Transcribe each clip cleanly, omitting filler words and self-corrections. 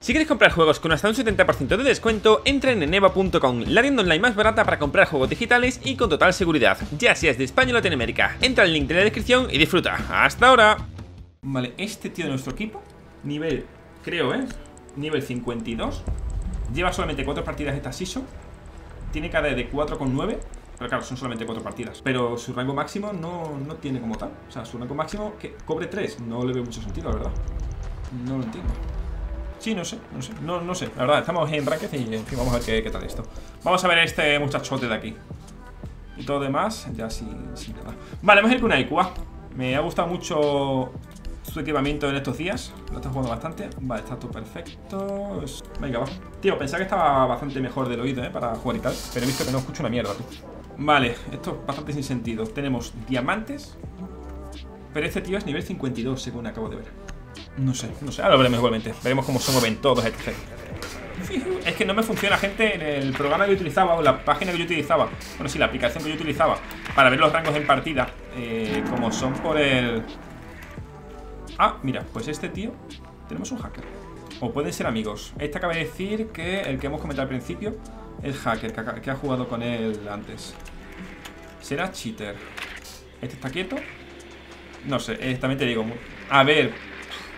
Si queréis comprar juegos con hasta un 70% de descuento, entren en EVA.com, la tienda online más barata para comprar juegos digitales y con total seguridad, ya seas de España o Latinoamérica. Entra al link de la descripción y disfruta. ¡Hasta ahora! Vale, este tío de nuestro equipo, nivel, nivel 52, lleva solamente 4 partidas esta season, tiene KD de 4,9, pero claro, son solamente 4 partidas. Pero su rango máximo no tiene como tal. O sea, su rango máximo que cobre 3, no le veo mucho sentido, la verdad. No lo entiendo. Sí, no sé, la verdad, estamos en Ranked y en fin, vamos a ver qué tal esto. Vamos a ver este muchachote de aquí. Y todo demás, ya sin nada. Vale, vamos a ir con una Ikua. Me ha gustado mucho su equipamiento en estos días. Lo está jugando bastante. Vale, está todo perfecto. Venga, va. Tío, pensaba que estaba bastante mejor del oído, para jugar y tal. Pero he visto que no escucho una mierda, tú. Vale, esto es bastante sin sentido. Tenemos diamantes, pero este tío es nivel 52, según acabo de ver. No sé, ahora lo veremos igualmente. Veremos cómo se mueven todos, etc. Es que no me funciona, gente, en el programa que yo utilizaba, o la página que yo utilizaba. Bueno, sí, la aplicación que yo utilizaba para ver los rangos en partida, como son por el... Ah, mira, pues este tío, tenemos un hacker. O pueden ser amigos. Este acaba de decir que el que hemos comentado al principio, el hacker que ha jugado con él antes, será cheater. Este está quieto. No sé, también te digo. A ver,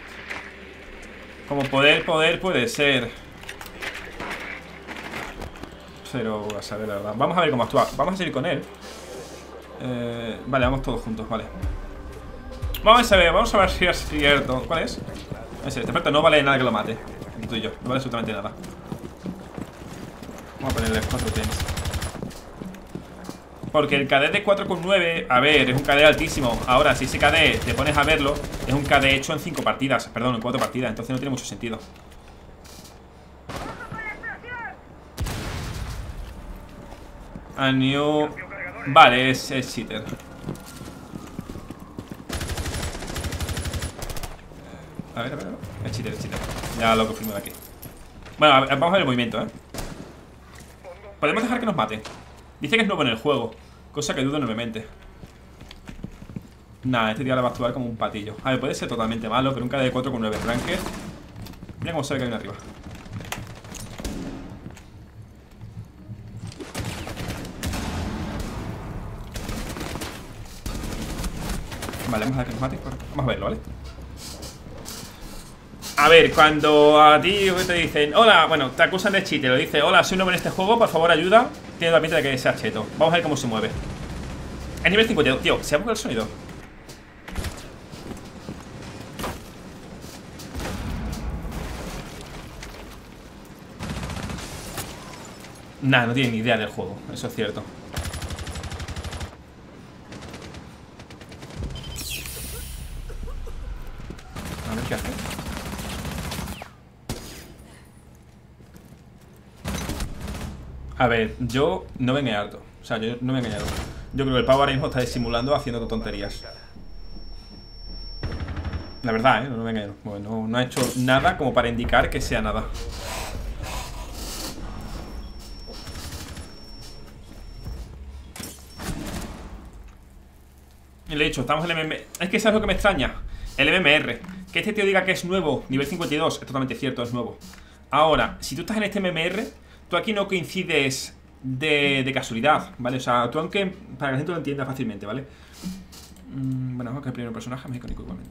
como poder puede ser, pero a saber la verdad. Vamos a ver cómo actúa. Vamos a seguir con él. Vale, vamos todos juntos, vale. Vamos a ver si es cierto. ¿Cuál es? Este efecto no vale nada que lo mate. El tuyo, no vale absolutamente nada. Vamos a ponerle 4 tenis. Porque el KD de 4,9, a ver, es un KD altísimo. Ahora, si ese KD te pones a verlo, es un KD hecho en 5 partidas. Perdón, en 4 partidas, entonces no tiene mucho sentido. A new... Vale, es cheater. A ver. Es cheater. Ya lo confirmo de aquí. Bueno, vamos a ver el movimiento, Podemos dejar que nos mate. Dice que es nuevo en el juego, cosa que dudo enormemente. Nah, este tío le va a actuar como un patillo. A ver, puede ser totalmente malo, pero un KD de 4,9 Ranked. Mira cómo se ve que hay uno arriba. Vale, vamos a ver que nos mate. Vamos a verlo, ¿vale? A ver, cuando a ti te dicen hola, bueno, te acusan de cheat, lo dice hola, soy nuevo en este juego, por favor ayuda. Tiene la pinta de que sea cheto. Vamos a ver cómo se mueve. Es nivel 52, tío, ¿se ha movido el sonido? Nah, no tiene ni idea del juego, eso es cierto. A ver qué hace. A ver, yo no me he engañado. O sea, yo no me he engañado. Yo creo que el pavo ahora mismo está disimulando haciendo tonterías. La verdad, no me he engañado. Bueno, no ha hecho nada como para indicar que sea nada. Y le he dicho, estamos en el MMR. Es que eso es lo que me extraña. El MMR. Que este tío diga que es nuevo, nivel 52, es totalmente cierto, es nuevo. Ahora, si tú estás en este MMR, tú aquí no coincides de casualidad, ¿vale? O sea, tú aunque... Para que la gente lo entienda fácilmente, ¿vale? Bueno, vamos a que el primer personaje es icónico igualmente.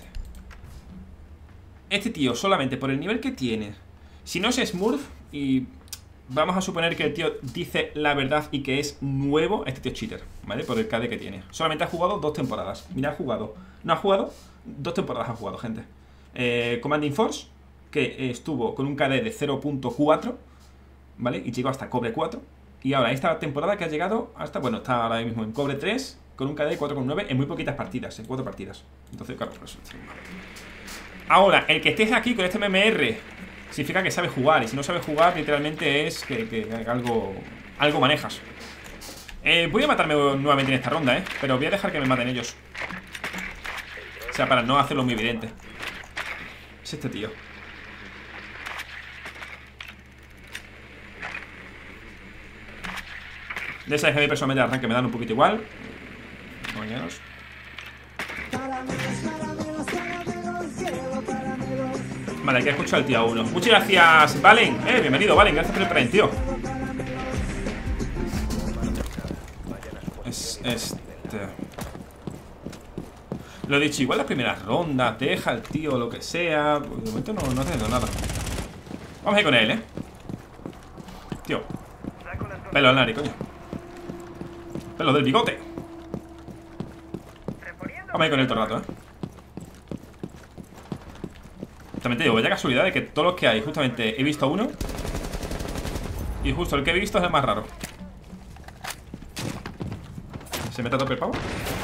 Este tío, solamente por el nivel que tiene, si no es Smurf, y vamos a suponer que el tío dice la verdad y que es nuevo, este tío es cheater, ¿vale? Por el KD que tiene. Solamente ha jugado 2 temporadas. Mira, ha jugado. No ha jugado, 2 temporadas ha jugado, gente. Commanding Force, que estuvo con un KD de 0,4, ¿vale? Y llegó hasta cobre 4. Y ahora esta temporada que ha llegado hasta, bueno, está ahora mismo en cobre 3, con un KD de 4,9 en muy poquitas partidas, en 4 partidas. Entonces, claro, pues, ahora, el que estés aquí con este MMR significa que sabe jugar. Y si no sabe jugar, literalmente es que algo manejas. Voy a matarme nuevamente en esta ronda, pero voy a dejar que me maten ellos. O sea, para no hacerlo muy evidente. Es este tío. De esa que a mí personalmente el arranque me dan un poquito igual. Vale, que escucho al tío a uno. Muchas gracias, Valen. Bienvenido, Valen. Gracias por el prime, tío. Lo he dicho, igual las primeras rondas. Deja al tío lo que sea. De momento no está haciendo nada. Vamos a ir con él, tío. Pelo al nariz, coño. Pelo del bigote. Vamos a ir con él todo el rato, Justamente digo, vaya casualidad de que todos los que hay, justamente he visto uno. Y justo el que he visto es el más raro. ¿Se mete a tope el pavo?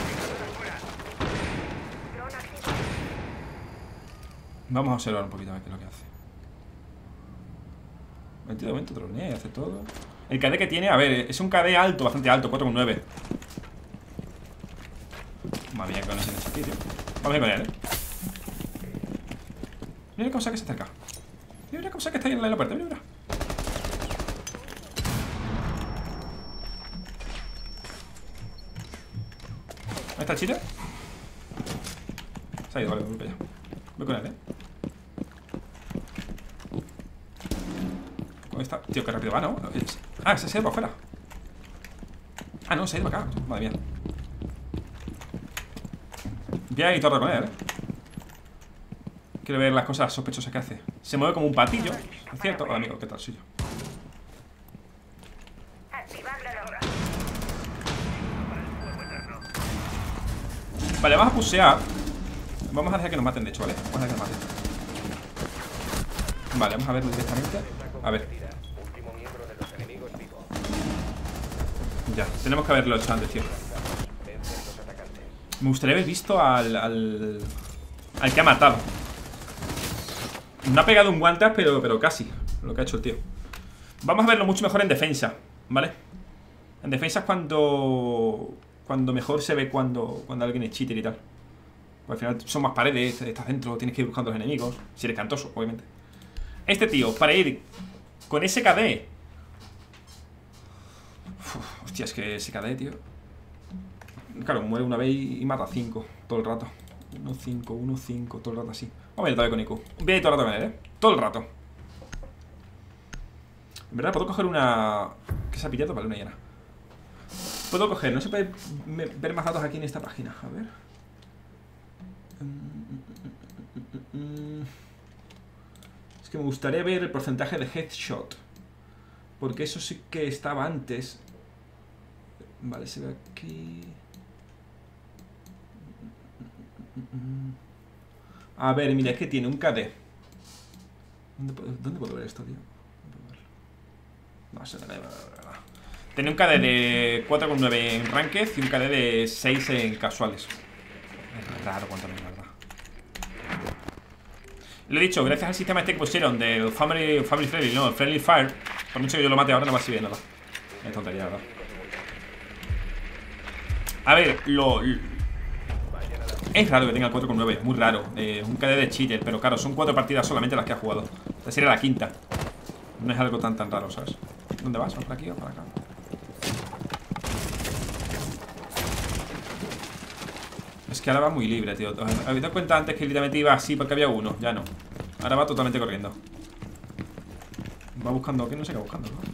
Vamos a observar un poquito a ver qué es lo que hace. De momento tronea y hace todo. El KD que tiene, a ver, es un KD alto, bastante alto, 4,9. Madre mía, que no se necesita, tío. Vamos a ir con él, Mira la cosa que se acerca. Mira la cosa que está ahí en la puerta, mira. Ahí está el chile. Se ha ido, vale, voy para allá. Voy con él, ¿Cómo está? Tío, qué rápido va, ¿no? Ah, se ha ido para afuera. Ah, no, se ha ido para acá. Madre mía. Voy a ir todo con él, Quiero ver las cosas sospechosas que hace. Se mueve como un patillo, ¿es cierto? Hola, amigo, ¿qué tal? Soy yo. Vale, vamos a pusear. Vamos a dejar que nos maten, de hecho, ¿vale? Vamos a dejar que nos maten. Vale, vamos a verlo directamente. A ver. Ya, tenemos que haberlo hecho antes, tío. Me gustaría haber visto al que ha matado. No ha pegado un guantas, pero casi lo que ha hecho el tío. Vamos a verlo mucho mejor en defensa, ¿vale? En defensa es cuando mejor se ve cuando alguien es cheater y tal. Porque al final son más paredes, estás dentro, tienes que ir buscando a los enemigos. Si eres cantoso, obviamente. Este tío, para ir con ese KD. Hostia, es que ese KD, tío. Claro, muere una vez y mata 5 todo el rato. 1-5, 1-5, todo el rato así. Vamos a ir todavía con IQ. Voy a ir todo el rato con él, todo el rato. En verdad, puedo coger una... ¿Qué se ha pillado? Vale, una llena. Puedo coger, no se puede ver más datos aquí en esta página. A ver. Es que me gustaría ver el porcentaje de headshot. Porque eso sí que estaba antes. Vale, se ve aquí. A ver, mira, es que tiene un KD. ¿Dónde puedo ver esto, tío? No sé, tiene un KD de 4,9 en Ranked y un KD de 6 en casuales. Es raro cuánto no es verdad. Lo he dicho, gracias al sistema este que pusieron del Family Friendly, no, el Friendly Fire. Por mucho que yo lo mate ahora no va a servir nada. Es tontería, ¿verdad? A ver, es raro que tenga el 4,9, muy raro. Un KD de cheater, pero claro, son 4 partidas solamente las que ha jugado. Esta sería la quinta. No es algo tan raro, ¿sabes? ¿Dónde vas? ¿Por aquí o por acá? Es que ahora va muy libre, tío. ¿Habéis dado cuenta antes que literalmente iba así porque había uno? Ya no. Ahora va totalmente corriendo. Va buscando, ¿qué? No sé qué va buscando, ¿no?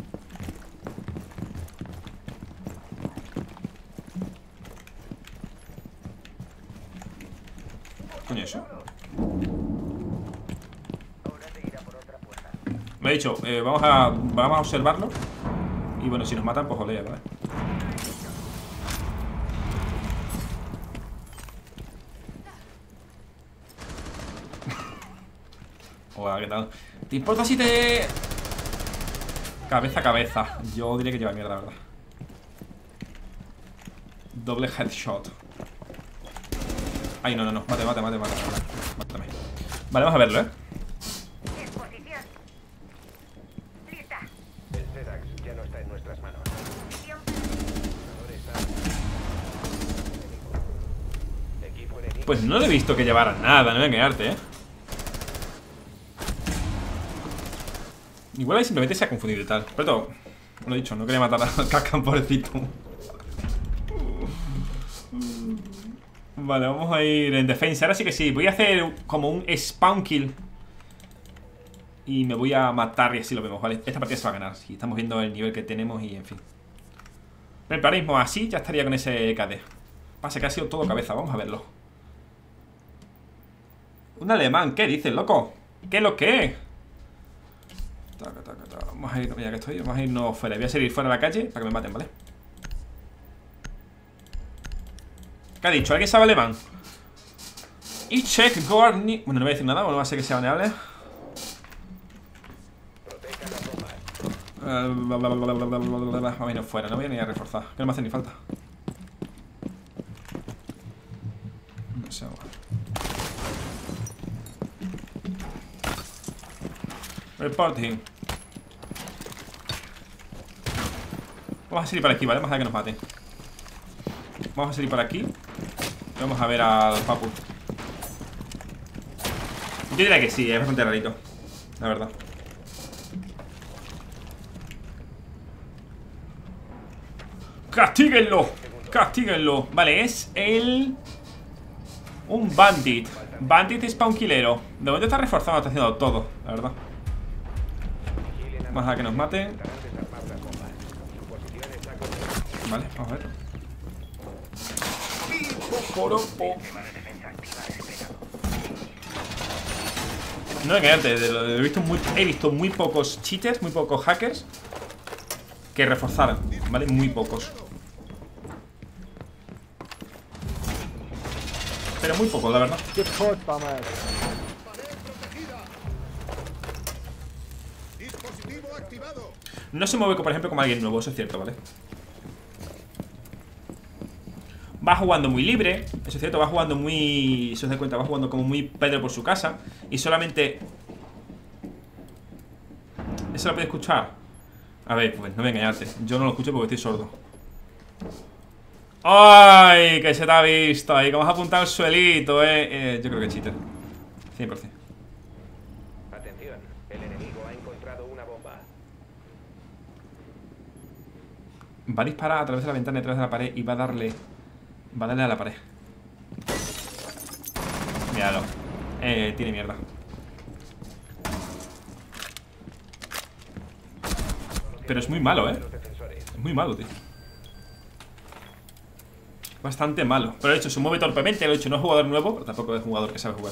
Coño, eso. Me he dicho, vamos a observarlo. Y bueno, si nos matan, pues olea, ¿vale? Hola, ¿qué tal? ¿Te importa si te...? Cabeza a cabeza. Yo diría que lleva mierda, la verdad. Doble headshot. Ay, no. Mátame. Vale, vamos a verlo, Ya no está en nuestras manos. Pues no le he visto que llevara nada, no voy a engañarte, Igual ahí simplemente se ha confundido y tal. Pero lo he dicho, no quería matar al Kakan, pobrecito. Vale, vamos a ir en defensa. Ahora sí que sí, voy a hacer como un spawn kill y me voy a matar y así lo vemos, ¿vale? Esta partida se va a ganar. Si estamos viendo el nivel que tenemos y en fin. Pero ahora mismo así ya estaría con ese KD. Pasa que ha sido todo cabeza, vamos a verlo. Un alemán, ¿qué dices, loco? ¿Qué es lo que es? Taca, taca, taca. Vamos a ir, ya que estoy, vamos a irnos fuera. Voy a salir fuera de la calle para que me maten, ¿vale? ¿Qué ha dicho? ¿Alguien sabe alemán? Y check Gorni. Bueno, no voy a decir nada, bueno, va a ser que sea baneable. Vamos a irnos fuera, no voy a ni a reforzar. Que no me hace ni falta. No sé, bueno. Reporting. Vamos a salir por aquí, ¿vale? Vamos a ver que nos maten. Vamos a salir por aquí y vamos a ver al Papu. Yo diría que sí, es bastante rarito, la verdad. ¡Castíguenlo! ¡Castíguenlo! Vale, es el... un bandit. Bandit es pa' un killero. De momento está reforzado, está haciendo todo, la verdad. Vamos a que nos mate. Vale, vamos a ver. No me engañarte, he visto muy pocos cheaters, muy pocos hackers que reforzaran, ¿vale? Muy pocos. Pero muy pocos, la verdad. No se mueve, por ejemplo, como alguien nuevo, eso es cierto, ¿vale? Va jugando muy libre, eso es cierto, va jugando muy... Si os dais cuenta, va jugando como muy Pedro por su casa. Y solamente... ¿Eso lo puede escuchar? A ver, pues no voy a engañarte. Yo no lo escucho porque estoy sordo. ¡Ay! Que se te ha visto ahí. Como has apuntado el suelito, yo creo que es cheater 100%. Atención, el enemigo ha encontrado una bomba. Va a disparar a través de la ventana, a través de la pared y va a darle... Va a darle a la pared. Míralo. Tiene mierda. Pero es muy malo, Es muy malo, tío. Bastante malo. Pero de hecho, se mueve torpemente. Lo he dicho, no es jugador nuevo, pero tampoco es jugador que sabe jugar.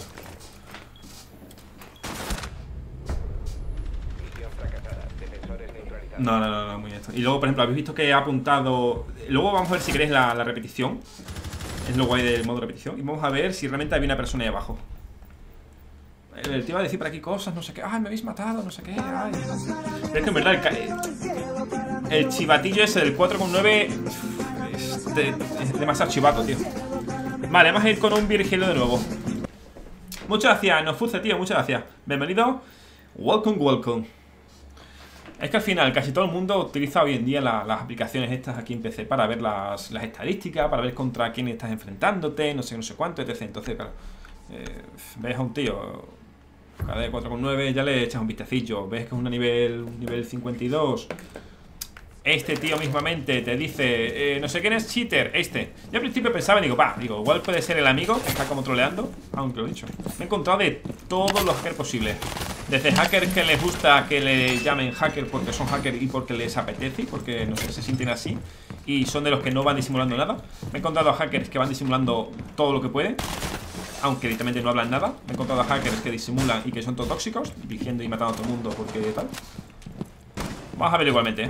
No, muy esto. Y luego, por ejemplo, habéis visto que ha apuntado... Luego vamos a ver si queréis la repetición. Es lo guay del modo repetición. Y vamos a ver si realmente había una persona ahí abajo. El tío va a decir por aquí cosas, no sé qué. Ay, me habéis matado, no sé qué. Ay. Pero es que en verdad el chivatillo ese del 4,9 es demasiado chivato, tío. Vale, vamos a ir con un Virgilio de nuevo. Muchas gracias, Nofuce, tío, muchas gracias. Bienvenido. Welcome, welcome. Es que al final casi todo el mundo utiliza hoy en día las aplicaciones estas aquí en PC para ver las estadísticas, para ver contra quién estás enfrentándote, no sé cuánto, etc. Entonces, claro, ves a un tío KD 4,9, ya le echas un vistacillo. Ves que es un nivel 52. Este tío mismamente te dice, no sé quién es cheater, este. Yo al principio pensaba, digo, igual puede ser el amigo que está como troleando. Aunque lo he dicho, me he encontrado de todos los hackers posibles. Desde hackers que les gusta que le llamen hacker porque son hackers y porque les apetece, porque no sé, se sienten así y son de los que no van disimulando nada. Me he encontrado a hackers que van disimulando todo lo que pueden, aunque directamente no hablan nada. Me he encontrado a hackers que disimulan y que son todo tóxicos, dirigiendo y matando a todo el mundo porque tal. Vamos a ver igualmente,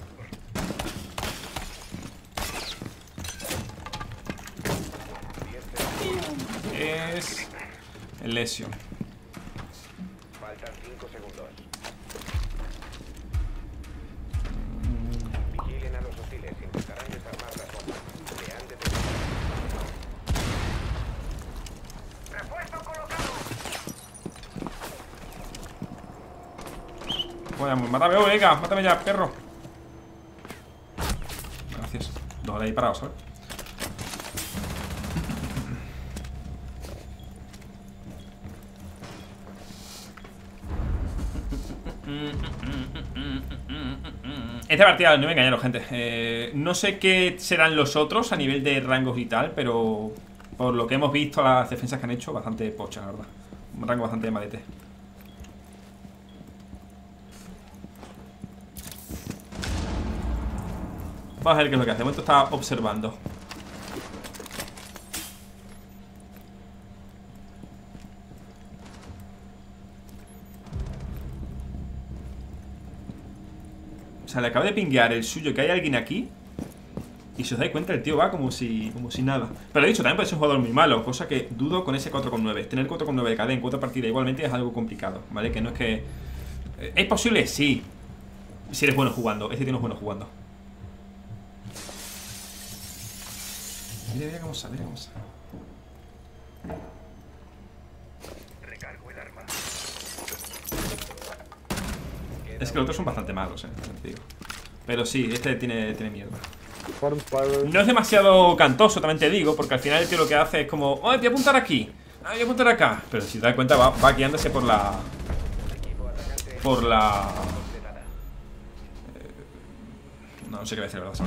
Es el Lesio. Faltan 5 segundos. Vigilen a los hostiles. Intentarán desarmar las bombas. Le han detenido. ¡Refuerzo colocado! Bueno, mátame, venga, mátame ya, perro. Gracias. Dos ahí parados, ¿sabes? Esta partida, no me engañaron, gente. No sé qué serán los otros a nivel de rangos y tal, pero por lo que hemos visto, las defensas que han hecho, bastante pocha, la verdad. Un rango bastante malete. Vamos a ver qué es lo que hace. De momento está observando. O sea, le acaba de pinguear el suyo que hay alguien aquí. Y si os dais cuenta, el tío va como si nada. Pero he dicho, también puede ser un jugador muy malo. Cosa que dudo con ese 4,9. Tener 4,9 de KD en 4 partidas igualmente es algo complicado, ¿vale? Que no es que... ¿Es posible? Sí. Si eres bueno jugando. Este tío no es bueno jugando. Mira cómo sale, cómo sale. Recargo el arma. Es que los otros son bastante malos, te digo. Pero sí, este tiene mierda. No es demasiado cantoso, también te digo, porque al final el tío lo que hace es como, oh, voy a apuntar aquí, voy a apuntar acá. Pero si te das cuenta va guiándose por la... no sé qué decir, la verdad.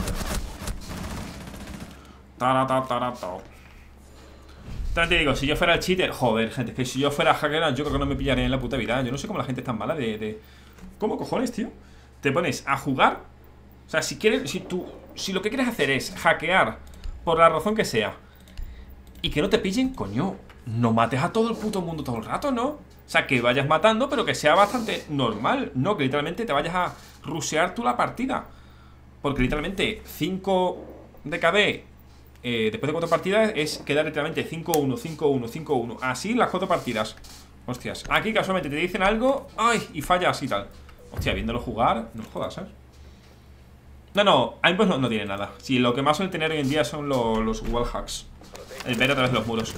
También te digo, si yo fuera el cheater, joder, gente, es que si yo fuera hacker, yo creo que no me pillaría en la puta vida. Yo no sé cómo la gente es tan mala de... ¿Cómo cojones, tío? Te pones a jugar. O sea, si quieres, si lo que quieres hacer es hackear por la razón que sea y que no te pillen, coño, no mates a todo el puto mundo todo el rato, ¿no? O sea, que vayas matando, pero que sea bastante normal, no que literalmente te vayas a rushear tú la partida. Porque literalmente 5 de KD después de 4 partidas es quedar literalmente 5-1, 5-1, 5-1. Así las 4 partidas. Hostias, aquí casualmente te dicen algo, ay, y fallas y tal. Hostia, viéndolo jugar, no jodas, ¿sabes? No, Aimbot no tiene nada. Si lo que más suelen tener hoy en día son los wallhacks. El ver a través de los muros.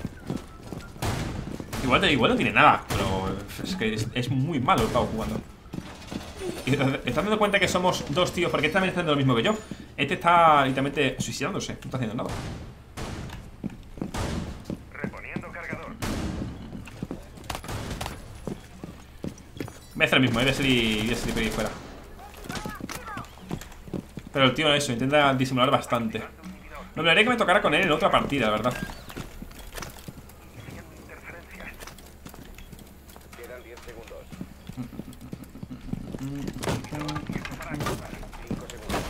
Igual no tiene nada, pero es que es muy malo el pavo jugando. Y te estás dando cuenta que somos dos tíos, porque este también está haciendo lo mismo que yo. Este está literalmente suicidándose, no está haciendo nada. Reponiendo cargador. Voy a hacer lo mismo, voy a salir por ahí fuera. Pero el tío eso, intenta disimular bastante. No, me haría que me tocara con él en otra partida, la verdad. Quedan 10 segundos. 5 segundos.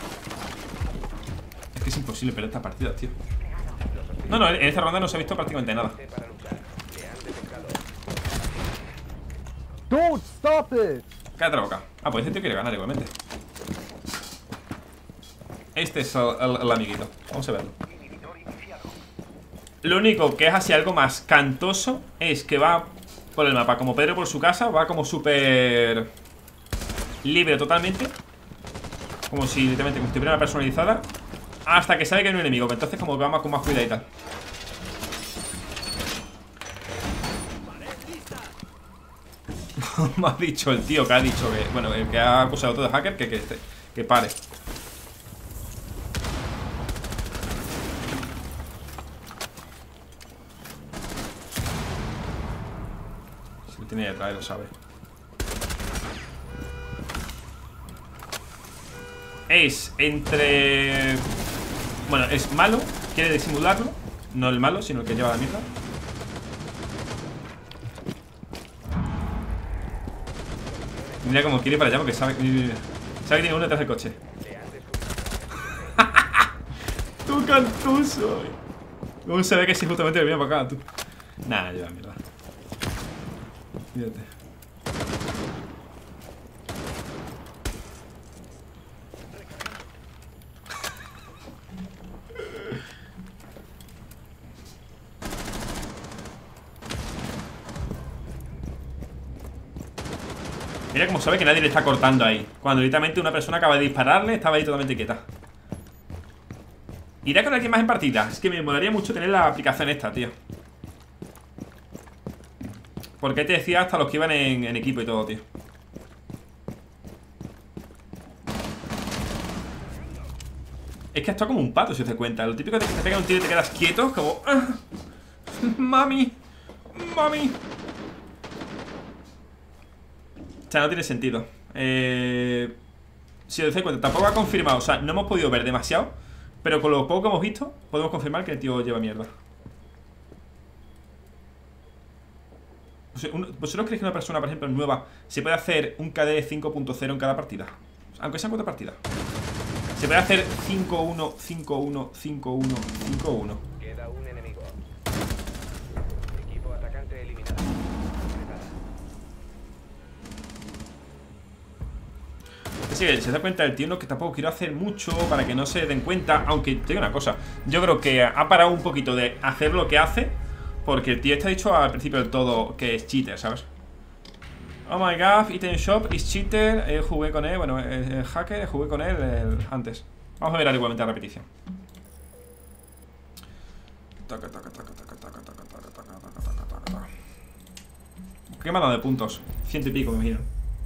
Es que es imposible perder esta partida, tío. No, en esta ronda no se ha visto prácticamente nada. Para luchar. Le han detectado. Don't stop it! Cállate la boca. Ah, pues este tío quiere ganar igualmente. Este es el amiguito. Vamos a verlo. Lo único que es así algo más cantoso es que va por el mapa como Pedro por su casa. Va como súper libre totalmente. Como si literalmente como si tuviera una personalizada. Hasta que sabe que hay un enemigo. Entonces como que va con más cuidado y tal. Me ha dicho el tío que ha dicho que... Bueno, el que ha acusado todo de hacker que pare. Si lo tiene detrás, lo sabe. Es entre... Bueno, es malo. Quiere disimularlo. No el malo, sino el que lleva la mierda. Mira cómo quiere ir para allá porque sabe que tiene uno detrás del coche. ¡Tú cantuso! ¿Cómo se ve que si justamente le viene para acá, tú? Nah, lleva mierda. Fíjate. Mira cómo sabe que nadie le está cortando ahí. Cuando literalmente una persona acaba de dispararle, estaba ahí totalmente quieta. Irá con alguien más en partida. Es que me molaría mucho tener la aplicación esta, tío. Porque te decía hasta los que iban en equipo y todo, tío. Es que actúa como un pato, si os das cuenta. Lo típico de que te pega un tiro y te quedas quieto. Como... Mami. Mami. O sea, no tiene sentido. Si os dais cuenta, tampoco ha confirmado. O sea, no hemos podido ver demasiado. Pero con lo poco que hemos visto, podemos confirmar que el tío lleva mierda. ¿Vosotros creéis que una persona, por ejemplo, nueva se puede hacer un KD 5.0 en cada partida? Aunque sean 4 partidas. Se puede hacer 5-1, 5-1, 5-1, 5-1. Queda un enemigo. Equipo atacante eliminado. Sí, se da cuenta el tío, no, que tampoco quiero hacer mucho para que no se den cuenta. Aunque te digo una cosa, yo creo que ha parado un poquito de hacer lo que hace, porque el tío está dicho al principio del todo que es cheater, ¿sabes? Oh my god, Item Shop is cheater. Jugué con él, bueno, el hacker, jugué con él antes. Vamos a ver igualmente la repetición. ¿Qué me ha dado de puntos? 100 y pico, me imagino.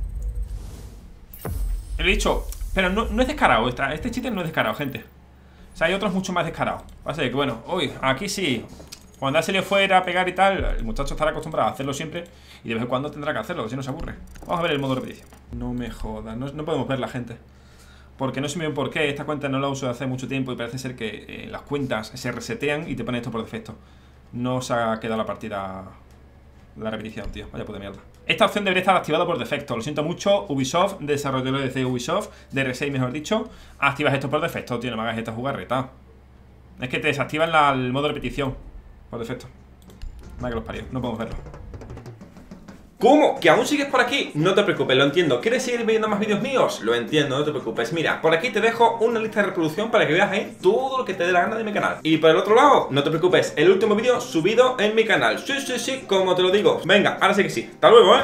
He dicho, pero no es descarado. Este cheater no es descarado, gente. O sea, hay otros mucho más descarados. Va a ser que, bueno, hoy, aquí sí. Cuando ha salido fuera a pegar y tal, el muchacho estará acostumbrado a hacerlo siempre. Y de vez en cuando tendrá que hacerlo, si no se aburre. Vamos a ver el modo repetición. No me jodas, no podemos ver la gente. Porque no sé muy bien por qué. Esta cuenta no la uso hace mucho tiempo y parece ser que las cuentas se resetean y te ponen esto por defecto. No se ha quedado la partida, la repetición, tío. Vaya puta mierda. Esta opción debería estar activada por defecto. Lo siento mucho, Ubisoft, desarrolladores de Ubisoft, de R6 mejor dicho. Activas esto por defecto, tío. No me hagas esta jugarreta. Es que te desactivan el modo repetición por defecto. Nada que los parió, no podemos verlo. ¿Cómo? ¿Que aún sigues por aquí? No te preocupes, lo entiendo. ¿Quieres seguir viendo más vídeos míos? Lo entiendo, no te preocupes. Mira, por aquí te dejo una lista de reproducción para que veas ahí todo lo que te dé la gana de mi canal. Y por el otro lado, no te preocupes, el último vídeo subido en mi canal. Sí, como te lo digo. Venga, ahora sí que sí. Hasta luego,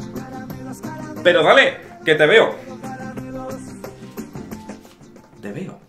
Pero dale, que te veo. Te veo.